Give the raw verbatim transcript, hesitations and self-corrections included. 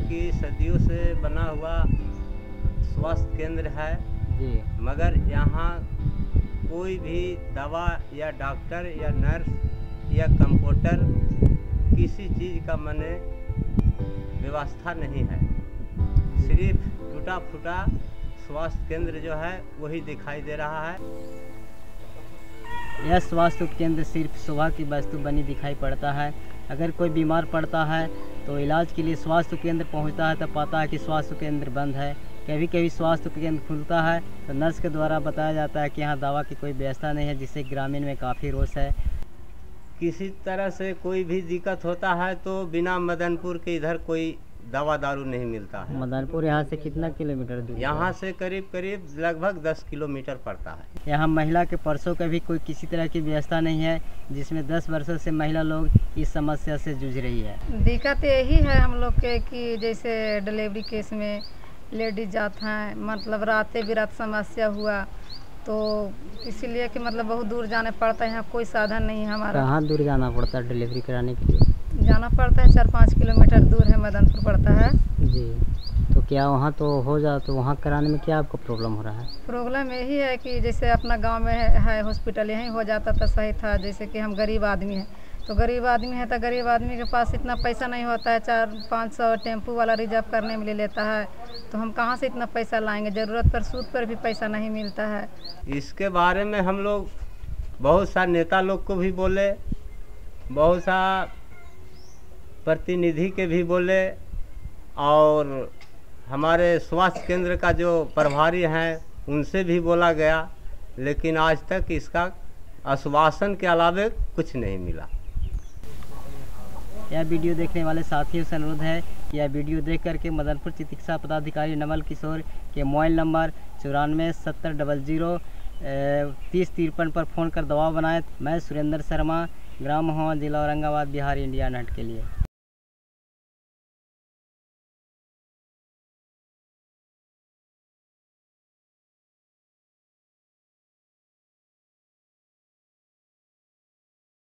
कि सदियों से बना हुआ स्वास्थ्य केंद्र है जी। मगर यहाँ कोई भी दवा या डॉक्टर या नर्स या कंपाउंडर किसी चीज़ का मने व्यवस्था नहीं है। सिर्फ टूटा फूटा स्वास्थ्य केंद्र जो है वही दिखाई दे रहा है। यह स्वास्थ्य केंद्र सिर्फ शोभा की वस्तु बनी दिखाई पड़ता है। अगर कोई बीमार पड़ता है तो इलाज के लिए स्वास्थ्य केंद्र पहुंचता है, तब पाता है कि स्वास्थ्य केंद्र बंद है। कभी कभी स्वास्थ्य केंद्र खुलता है तो नर्स के द्वारा बताया जाता है कि यहाँ दवा की कोई व्यवस्था नहीं है, जिससे ग्रामीण में काफ़ी रोष है। किसी तरह से कोई भी दिक्कत होता है तो बिना मदनपुर के इधर कोई दवा दारू नहीं मिलता है। मदनपुर यहाँ से कितना किलोमीटर दूर? यहाँ से करीब करीब लगभग दस किलोमीटर पड़ता है। यहाँ महिला के परसों का भी कोई किसी तरह की व्यवस्था नहीं है, जिसमें दस वर्षों से महिला लोग इस समस्या से जूझ रही है। दिक्कत यही है हम लोग के कि जैसे डिलीवरी केस में लेडीज जाते हैं, मतलब रात बिरात समस्या हुआ तो इसीलिए कि मतलब बहुत दूर जाने पड़ता है। यहाँ कोई साधन नहीं है हमारा। कहाँ दूर जाना पड़ता है डिलीवरी कराने के लिए? जाना पड़ता है, चार पाँच किलोमीटर दूर है, मदनपुर पड़ता है जी। तो क्या वहाँ तो हो जा तो वहाँ कराने में क्या आपको प्रॉब्लम हो रहा है? प्रॉब्लम यही है कि जैसे अपना गांव में है, है हॉस्पिटल, यहीं हो जाता तो सही था। जैसे कि हम गरीब आदमी हैं तो गरीब आदमी है तो गरीब आदमी के पास इतना पैसा नहीं होता है। चार पाँच सौ टेम्पू वाला रिजर्व करने में ले लेता है, तो हम कहाँ से इतना पैसा लाएंगे? ज़रूरत पर सूद पर भी पैसा नहीं मिलता है। इसके बारे में हम लोग बहुत सा नेता लोग को भी बोले, बहुत सा प्रतिनिधि के भी बोले, और हमारे स्वास्थ्य केंद्र का जो प्रभारी हैं उनसे भी बोला गया, लेकिन आज तक इसका आश्वासन के अलावे कुछ नहीं मिला। यह वीडियो देखने वाले साथियों से अनुरोध है कि यह वीडियो देख करके मदनपुर चिकित्सा पदाधिकारी नवल किशोर के मोबाइल नंबर चौरानवे सत्तर डबल जीरो तीस तिरपन पर फ़ोन कर दवा बनाए। मैं सुरेंद्र शर्मा, ग्राम मोहन, जिला औरंगाबाद, बिहार, इंडिया नेट के लिए।